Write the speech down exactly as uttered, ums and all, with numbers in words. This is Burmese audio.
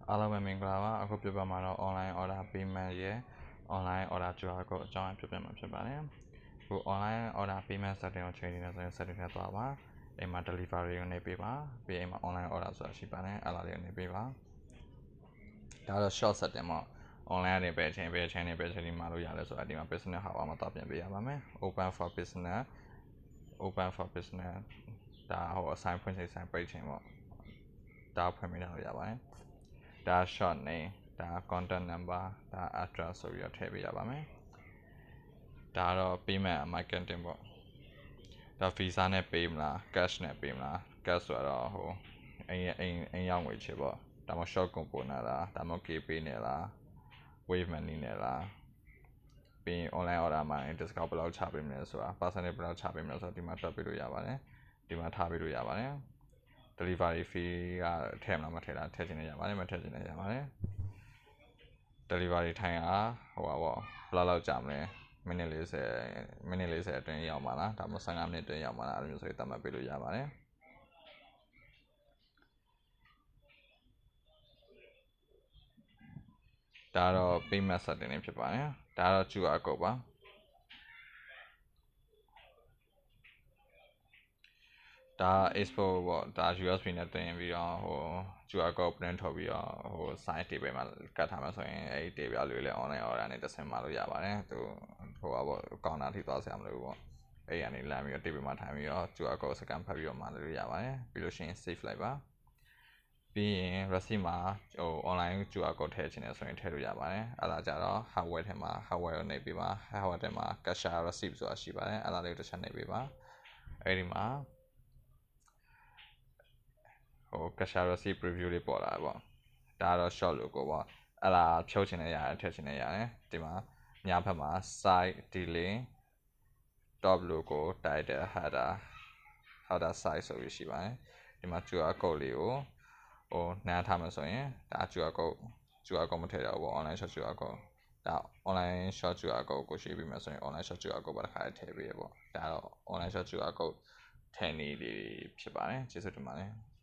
အားလုံးပဲမင်္ဂလာပါအခုပြပြမှာတော့ online order payment ရဲ့ online order ကြွားကိုအကြောင်းပြပြမှာဖြစ်ပါတယ်အခု online order payment setting ကိုချိန်နေတယ်ဆိုရင် setting ထဲသွားပါအိမ်မှာ delivery ကိုနေပေးပါပြီးအိမ်မှာ online order ဆိုတာရှိပါတယ်အဲ့ဒါလေးကိုနေပေးပါဒါတော့ short setting ပေါ့ online ကနေပဲအချိန်ပဲအချိန်နေပဲအချိန်ဒီမှာလို့ရလဲဆိုတာဒီမှာ business hour မှာတော့ပြင်ပေးရပါမယ် open for business open for business ဒါဟိုအဆိုင်ဖွင့်ချိန်ဆိုင်ပိတ်ချိန်ပေါ့ဒါဖွင့်ပေးလို့ရပါတယ်ဒါ short name ဒါ contact number ဒါ address ဆိုပြီးတော့ထည့်ပေးရပါမယ်ဒါတော့ payment marketing ပေါ့ဒါ visa နဲ့ပေးမလား cash နဲ့ပေးမလား cash ဆိုတော့ဟိုအိမ်အိမ်အိမ်ရောက်ငွေချေပေါ့ဒါမှ short component လားဒါမှ K pay နဲ့လား wave money နဲ့လားပြီး online order မှာ discount ဘယ်လောက်ချပေးမလဲဆိုတာ percentage ဘယ်လောက်ချပေးမလဲဆိုတာဒီမှာတွက်ပေးလို့ရပါတယ်ဒီမှာထားပေးလို့ရပါတယ်delivery fee ကထည့်မလားမထည့်လားထည့်ချင်လည်းရပါတယ်မထည့်ချင်လည်းရပါတယ် delivery time ကဟိုပါပေါ့ဘယ်လောက်ကြာမလဲမိနစ်၄၀မိနစ်၄၀အတွင်းရောက်မှာလားဒါမှမဟုတ်၁၅မိနစ်အတွင်းရောက်မှာလားအဲ့လိုမျိုးဆိုရင်သတ်မှတ်ပေးလို့ရပါတယ်ဒါတော့ payment setting တွေဖြစ်ပါတယ်ဒါတော့ Q R code ပါဒါ export ပေါ့ဒါ U S B နဲ့တင်ပြီးတော့ဟို Q R code print ထုတ်ပြီးတော့ဟို site table မှာကတ်ထားမှာဆိုရင်အဲ့ဒီ table လေးလည်း online order နဲ့တက်ဆင်မှာလို့ရပါတယ်သူဟိုပါပေါ့ counter ထိသွားဆရာမလို့ပေါ့အဲ့ရနေလမ်းပြီးတော့ table မှာထိုင်ပြီးတော့ Q R code scan ဖတ်ပြီးတော့မှာလို့ရပါတယ်ပြီးလို့ရှိရင် save လိုက်ပါပြီးရင် receipt မှာဟို online Q R code ထည့်ချင်တယ်ဆိုရင်ထည့်လို့ရပါတယ်အဲ့ဒါကြတော့ hardware ထဲမှာ hardware ကိုနေပေးပါ hardware ထဲမှာ cashier receipt ဆိုတာရှိပါတယ်အဲ့ဒါလေးတစ်ချက်နေပေးပါအဲ့ဒီမှာဟို cashier receipt preview လေးပေါ်လာပေါ့ဒါတော့ short logo ပေါ့အဲ့ဒါဖြုတ်ချင်လည်းရတယ်ထည့်ချင်လည်းရတယ်ဒီမှာညာဘက်မှာ site delay top logo title header header size ဆိုပြီးရှိပါတယ်ဒီမှာ Q R code လေးကိုဟိုနှမ်းထားမှာဆိုရင်ဒါ Q R code Q R code မထည့်တော့ဘူး online short Q R code ဒါ online short Q R code ကိုရှင်းပြီးမှဆိုရင် online short Q R code ပါတစ်ခါထည့်ပေးရပေါ့ဒါတော့ online short Q R code ထည့်နေလေးဖြစ်ပါတယ်ကျေးဇူးတင်ပါတယ်